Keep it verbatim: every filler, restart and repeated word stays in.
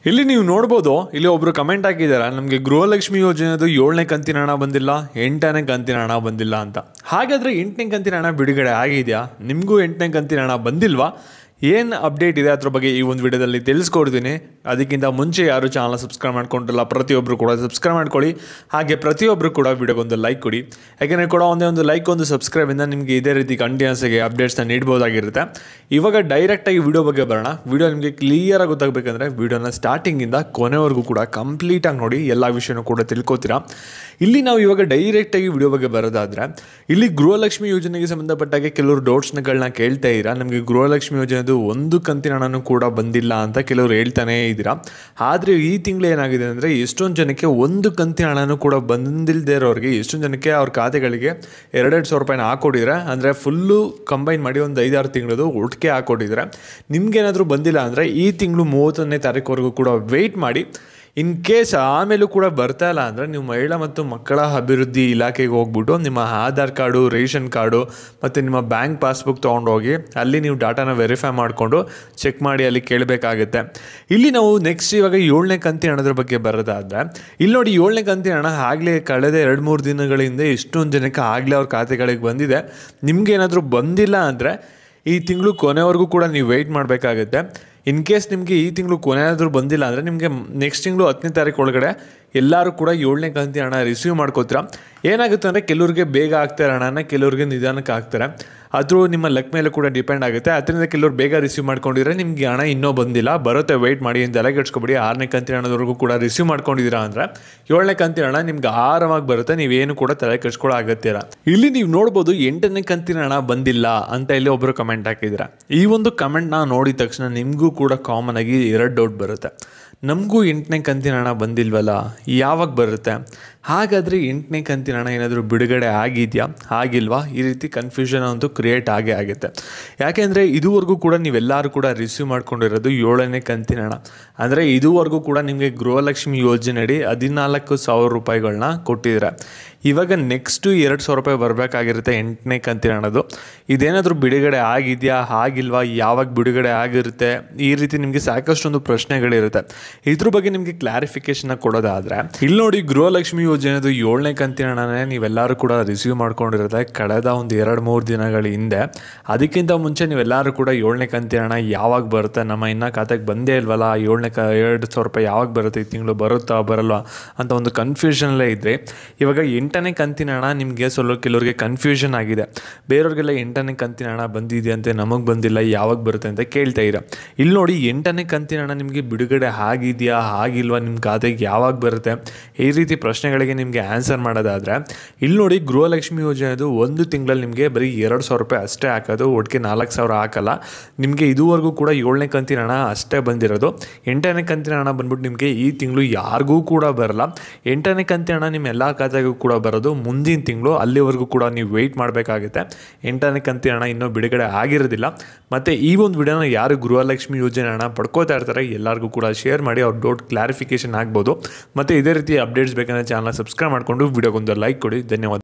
ಇಲ್ಲಿ ನೀವು ನೋಡ್ಬೋದು, ಇಲ್ಲಿ ಒಬ್ರು ಕಮೆಂಟ್ ಹಾಕಿದ್ದಾರೆ, ನಮಗೆ ಗೃಹಲಕ್ಷ್ಮಿ ಯೋಜನೆದು ಏಳನೇ ಕಂತಿನ ಹಣ ಬಂದಿಲ್ಲ, ಎಂಟನೇ ಕಂತಿನ ಹಣ ಬಂದಿಲ್ಲ ಅಂತ. ಹಾಗಾದರೆ ಎಂಟನೇ ಕಂತಿನ ಹಣ ಬಿಡುಗಡೆ ಆಗಿದೆಯಾ? ನಿಮಗೂ ಎಂಟನೇ ಕಂತಿನ ಹಣ ಬಂದಿಲ್ವಾ? ಏನು ಅಪ್ಡೇಟ್ ಇದೆ ಅದ್ರ ಬಗ್ಗೆ ಈ ಒಂದು ವಿಡಿಯೋದಲ್ಲಿ ತಿಳಿಸ್ಕೊಡ್ತೀನಿ. ಅದಕ್ಕಿಂತ ಮುಂಚೆ ಯಾರು ಚಾನಲ್ ಸಬ್ಸ್ಕ್ರೈಬ್ ಮಾಡ್ಕೊಂಡಿಲ್ಲ ಪ್ರತಿಯೊಬ್ಬರು ಕೂಡ ಸಬ್ಸ್ಕ್ರೈಬ್ ಮಾಡ್ಕೊಳ್ಳಿ. ಹಾಗೆ ಪ್ರತಿಯೊಬ್ಬರು ಕೂಡ ವಿಡಿಯೋಗೊಂದು ಲೈಕ್ ಕೊಡಿ. ಯಾಕೆಂದರೆ ಕೂಡ ಒಂದೇ ಒಂದು ಲೈಕ್ ಒಂದು ಸಬ್ಸ್ಕ್ರೈಬಿಂದ ನಿಮಗೆ ಇದೇ ರೀತಿ ಕಂಟಿನ್ಯೂಸ್ ಆಗಿ ಅಪ್ಡೇಟ್ಸ್ನ ನೀಡ್ಬೋದಾಗಿರುತ್ತೆ. ಇವಾಗ ಡೈರೆಕ್ಟಾಗಿ ವಿಡಿಯೋ ಬಗ್ಗೆ ಬರೋಣ. ವಿಡಿಯೋ ನಿಮಗೆ ಕ್ಲಿಯರಾಗಿ ಗೊತ್ತಾಗಬೇಕಂದ್ರೆ ವಿಡಿಯೋನ ಸ್ಟಾರ್ಟಿಂಗಿಂದ ಕೊನೆವರೆಗೂ ಕೂಡ ಕಂಪ್ಲೀಟಾಗಿ ನೋಡಿ, ಎಲ್ಲ ವಿಷಯನೂ ಕೂಡ ತಿಳ್ಕೊತೀರಾ. ಇಲ್ಲಿ ನಾವು ಇವಾಗ ಡೈರೆಕ್ಟಾಗಿ ವಿಡಿಯೋ ಬಗ್ಗೆ ಬರೋದಾದರೆ, ಇಲ್ಲಿ ಗೃಹಲಕ್ಷ್ಮಿ ಯೋಜನೆಗೆ ಸಂಬಂಧಪಟ್ಟಾಗೆ ಕೆಲವರು ಡೌಟ್ಸ್ಗಳನ್ನ ಕೇಳ್ತಾ ಇದ್ದೀರಾ. ನಮಗೆ ಗೃಹಲಕ್ಷ್ಮಿ ಯೋಜನೆ ಒಂದು ಕಂತಿನ ಹಣನೂ ಕೂಡ ಬಂದಿಲ್ಲ ಅಂತ ಕೆಲವರು ಹೇಳ್ತಾನೆ ಇದ್ದೀರಾ. ಆದರೆ ಈ ತಿಂಗಳು ಏನಾಗಿದೆ ಅಂದರೆ, ಎಷ್ಟೊಂದು ಜನಕ್ಕೆ ಒಂದು ಕಂತಿನ ಹಣನೂ ಕೂಡ ಬಂದಿಲ್ಲದೆ ಇರೋರಿಗೆ ಎಷ್ಟೊಂದು ಜನಕ್ಕೆ ಅವ್ರ ಖಾತೆಗಳಿಗೆ ಎರಡೆರಡು ಸಾವಿರ ರೂಪಾಯಿನ ಹಾಕೊಟ್ಟಿದ್ರೆ, ಅಂದರೆ ಫುಲ್ಲು ಕಂಬೈನ್ ಮಾಡಿ ಒಂದು ಐದಾರು ತಿಂಗಳದು ಒಟ್ಟಿಗೆ ಹಾಕೊಟ್ಟಿದ್ರೆ. ನಿಮ್ಗೇನಾದರೂ ಬಂದಿಲ್ಲ ಅಂದರೆ ಈ ತಿಂಗಳು ಮೂವತ್ತೊಂದನೇ ತಾರೀಕುವರೆಗೂ ಕೂಡ ವೆಯ್ಟ್ ಮಾಡಿ. ಇನ್ ಕೇಸ್ ಆಮೇಲೂ ಕೂಡ ಬರ್ತಾ ಇಲ್ಲ ಅಂದರೆ ನೀವು ಮಹಿಳಾ ಮತ್ತು ಮಕ್ಕಳ ಅಭಿವೃದ್ಧಿ ಇಲಾಖೆಗೆ ಹೋಗ್ಬಿಟ್ಟು ನಿಮ್ಮ ಆಧಾರ್ ಕಾರ್ಡು, ರೇಷನ್ ಕಾರ್ಡು ಮತ್ತು ನಿಮ್ಮ ಬ್ಯಾಂಕ್ ಪಾಸ್ಬುಕ್ ತೊಗೊಂಡೋಗಿ ಅಲ್ಲಿ ನೀವು ಡಾಟಾನ ವೆರಿಫೈ ಮಾಡಿಕೊಂಡು ಚೆಕ್ ಮಾಡಿ ಅಲ್ಲಿ ಕೇಳಬೇಕಾಗುತ್ತೆ. ಇಲ್ಲಿ ನಾವು ನೆಕ್ಸ್ಟ್ ಇವಾಗ ಏಳನೇ ಕಂತಿನ ಹಣದ ಬಗ್ಗೆ ಬರೋದಾದರೆ, ಇಲ್ಲಿ ನೋಡಿ ಏಳನೇ ಕಂತಿನ ಹಣ ಆಗಲೇ ಕಳೆದ ಎರಡು ಮೂರು ದಿನಗಳಿಂದ ಎಷ್ಟೊಂದು ಜನಕ್ಕೆ ಆಗಲೇ ಅವ್ರ ಖಾತೆಗಳಿಗೆ ಬಂದಿದೆ. ನಿಮಗೇನಾದರೂ ಬಂದಿಲ್ಲ ಅಂದರೆ ಈ ತಿಂಗಳು ಕೊನೆವರೆಗೂ ಕೂಡ ನೀವು ವೆಯ್ಟ್ ಮಾಡಬೇಕಾಗುತ್ತೆ. ಇನ್ ಕೇಸ್ ನಿಮಗೆ ಈ ತಿಂಗಳು ಕೊನೆಯಾದರೂ ಬಂದಿಲ್ಲ ಅಂದರೆ ನಿಮಗೆ ನೆಕ್ಸ್ಟ್ ತಿಂಗಳು ಹತ್ತನೇ ತಾರೀಕು ಒಳಗಡೆ ಎಲ್ಲರೂ ಕೂಡ ಏಳನೇ ಕಂತಿನ ಹಣ ರಿಸೀವ್ ಮಾಡ್ಕೋತೀರ. ಏನಾಗುತ್ತೆ ಅಂದರೆ ಕೆಲವ್ರಿಗೆ ಬೇಗ ಆಗ್ತಾರೆ ಹಣನ, ಕೆಲವ್ರಿಗೆ ನಿಧಾನಕ್ಕೆ ಆಗ್ತಾರೆ. ಅದು ನಿಮ್ಮ ಲಕ್ ಮೇಲೆ ಕೂಡ ಡಿಪೆಂಡ್ ಆಗುತ್ತೆ. ಅದರಿಂದ ಕೆಲವ್ರು ಬೇಗ ರಿಸೀವ್ ಮಾಡ್ಕೊಂಡಿದ್ರೆ ನಿಮಗೆ ಹಣ ಇನ್ನೂ ಬಂದಿಲ್ಲ, ಬರುತ್ತೆ ವೆಯ್ಟ್ ಮಾಡಿ ಅಂತ ತಲೆ ಕೆಡ್ಸ್ಕೊಬೇಡಿ. ಆರನೇ ಕಂತಿನ ಹಣದವರೆಗೂ ಕೂಡ ರಿಸೀವ್ ಮಾಡ್ಕೊಂಡಿದ್ದೀರಾ ಅಂದರೆ ಏಳನೇ ಕಂತಿನ ಹಣ ನಿಮ್ಗೆ ಆರಾಮಾಗಿ ಬರುತ್ತೆ, ನೀವೇನು ಕೂಡ ತಲೆ ಕೆಡ್ಸ್ಕೊಳ್ಳೋ ಅಗತ್ಯ. ಇಲ್ಲಿ ನೀವು ನೋಡ್ಬೋದು ಎಂಟನೇ ಕಂತಿನ ಹಣ ಬಂದಿಲ್ಲ ಅಂತ ಇಲ್ಲಿ ಒಬ್ಬರು ಕಮೆಂಟ್ ಹಾಕಿದ್ದೀರಾ. ಈ ಒಂದು ಕಮೆಂಟ್ನ ನೋಡಿದ ತಕ್ಷಣ ನಿಮಗೂ ಕೂಡ ಕಾಮನ್ ಆಗಿ ಎರಡು ಡೌಟ್ ಬರುತ್ತೆ. ನಮಗೂ ಎಂಟನೇ ಕಂತಿನ ಹಣ ಬಂದಿಲ್ವಲ್ಲ, ಯಾವಾಗ ಬರುತ್ತೆ? ಹಾಗಾದರೆ ಎಂಟನೇ ಕಂತಿನ ಹಣ ಏನಾದರೂ ಬಿಡುಗಡೆ ಆಗಿದೆಯಾ, ಆಗಿಲ್ವಾ? ಈ ರೀತಿ ಕನ್ಫ್ಯೂಷನ್ ಅಂತೂ ಕ್ರಿಯೇಟ್ ಆಗೇ ಆಗುತ್ತೆ. ಯಾಕೆಂದರೆ ಇದುವರೆಗೂ ಕೂಡ ನೀವೆಲ್ಲರೂ ಕೂಡ ರಿಸೀವ್ ಮಾಡ್ಕೊಂಡಿರೋದು ಏಳನೇ ಕಂತಿನ ಹಣ. ಅಂದರೆ ಇದುವರೆಗೂ ಕೂಡ ನಿಮಗೆ ಗೃಹಲಕ್ಷ್ಮಿ ಯೋಜನೆಯಡಿ ಹದಿನಾಲ್ಕು ಸಾವಿರ ರೂಪಾಯಿಗಳನ್ನ ಕೊಟ್ಟಿದ್ದಾರೆ. ಇವಾಗ ನೆಕ್ಸ್ಟು ಎರಡು ಸಾವಿರ ರೂಪಾಯಿ ಬರಬೇಕಾಗಿರುತ್ತೆ ಎಂಟನೇ ಕಂತಿನ ಹಣದು. ಇದೇನಾದರೂ ಬಿಡುಗಡೆ ಆಗಿದೆಯಾ, ಆಗಿಲ್ವಾ, ಯಾವಾಗ ಬಿಡುಗಡೆ ಆಗಿರುತ್ತೆ? ಈ ರೀತಿ ನಿಮಗೆ ಸಾಕಷ್ಟೊಂದು ಪ್ರಶ್ನೆಗಳಿರುತ್ತೆ. ಇದ್ರ ಬಗ್ಗೆ ನಿಮಗೆ ಕ್ಲಾರಿಫಿಕೇಶನ್ ಕೊಡೋದಾದರೆ, ಇಲ್ಲಿ ನೋಡಿ ಗೃಹಲಕ್ಷ್ಮಿ ಯೋಜನೆದು ಏಳನೇ ಕಂತಿನ ಹಣನೇ ನೀವೆಲ್ಲರೂ ಕೂಡ ರಿಸೀವ್ ಮಾಡ್ಕೊಂಡಿರುತ್ತೆ ಕಳೆದ ಒಂದು ಎರಡು ಮೂರು ದಿನಗಳ ಹಿಂದೆ. ಅದಕ್ಕಿಂತ ಮುಂಚೆ ನೀವೆಲ್ಲರೂ ಕೂಡ ಏಳನೇ ಕಂತಿನ ಹಣ ಯಾವಾಗ ಬರುತ್ತೆ, ನಮ್ಮ ಇನ್ನೂ ಖಾತೆಗೆ ಬಂದೇ ಇಲ್ವಲ್ಲ, ಏಳನೇ ಕ ಎರಡು ಸಾವಿರ ರೂಪಾಯಿ ಯಾವಾಗ ಬರುತ್ತೆ, ಈ ತಿಂಗಳು ಬರುತ್ತಾ ಬರಲ್ವಾ ಅಂತ ಒಂದು ಕನ್ಫ್ಯೂಷನಲ್ಲೇ ಇದ್ದರೆ, ಇವಾಗ ಎಂಟನೇ ಕಂತಿನ ಹಣ ನಿಮಗೆ ಸ್ವಲ್ಪ ಕೆಲವರಿಗೆ ಕನ್ಫ್ಯೂಷನ್ ಆಗಿದೆ. ಬೇರೆಯವ್ರಿಗೆಲ್ಲ ಎಂಟನೇ ಕಂತಿನ ಹಣ ಬಂದಿದೆಯಂತೆ, ನಮಗೆ ಬಂದಿಲ್ಲ, ಯಾವಾಗ ಬರುತ್ತೆ ಅಂತ ಕೇಳ್ತಾ ಇರ. ಇಲ್ಲಿ ನೋಡಿ ಎಂಟನೇ ಕಂತಿನ ಹಣ ನಿಮಗೆ ಬಿಡುಗಡೆ ಆಗಿದೆಯಾ, ಆಗಿಲ್ವಾ, ನಿಮ್ಮ ಖಾತೆಗೆ ಯಾವಾಗ ಬರುತ್ತೆ, ಈ ರೀತಿ ಪ್ರಶ್ನೆಗಳಿಗೆ ನಿಮಗೆ ಆನ್ಸರ್ ಮಾಡೋದಾದರೆ, ಇಲ್ಲಿ ನೋಡಿ ಗೃಹಲಕ್ಷ್ಮಿ ಯೋಜನೆದು ಒಂದು ತಿಂಗಳಲ್ಲಿ ನಿಮಗೆ ಬರೀ ಎರಡು ಸಾವಿರ ರೂಪಾಯಿ ಅಷ್ಟೇ ಹಾಕೋದು, ಒಟ್ಟಿಗೆ ನಾಲ್ಕು ಸಾವಿರ ಹಾಕಲ್ಲ. ನಿಮಗೆ ಇದುವರೆಗೂ ಕೂಡ ಏಳನೇ ಕಂತಿನ ಹಣ ಅಷ್ಟೇ ಬಂದಿರೋದು. ಎಂಟನೇ ಕಂತಿನ ಹಣ ಬಂದ್ಬಿಟ್ಟು ನಿಮಗೆ ಈ ತಿಂಗಳು ಯಾರಿಗೂ ಕೂಡ ಬರಲ್ಲ. ಎಂಟನೇ ಕಂತಿನ ಹಣ ನಿಮ್ಮ ಎಲ್ಲ ಖಾತೆಗೂ ಕೂಡ ಬರೋದು ಮುಂದಿನ ತಿಂಗಳು, ಅಲ್ಲಿವರೆಗೂ ಕೂಡ ನೀವು ವೆಯ್ಟ್ ಮಾಡಬೇಕಾಗುತ್ತೆ. ಎಂಟನೇ ಕಂತಿನ ಹಣ ಇನ್ನೂ ಬಿಡುಗಡೆ ಆಗಿರೋದಿಲ್ಲ. ಮತ್ತು ಈ ಒಂದು ವಿಡಿಯೋನ ಯಾರು ಗೃಹಲಕ್ಷ್ಮಿ ಯೋಜನೆ ಹಣ ಪಡ್ಕೋತಾ ಇರ್ತಾರೆ ಎಲ್ಲರಿಗೂ ಕೂಡ ಶೇರ್ ಮಾಡಿ, ಅವ್ರ ಡೌಟ್ ಕ್ಲಾರಿಫಿಕೇಶನ್ ಆಗ್ಬೋದು. ಮತ್ತು ಇದೇ ರೀತಿ ಅಪ್ಡೇಟ್ಸ್ ಬೇಕಂದರೆ ಚಾನಲ್ ಸಬ್ಸ್ಕ್ರೈಬ್ ಮಾಡಿಕೊಂಡು ವಿಡಿಯೋಗೊಂದು ಲೈಕ್ ಕೊಡಿ. ಧನ್ಯವಾದ.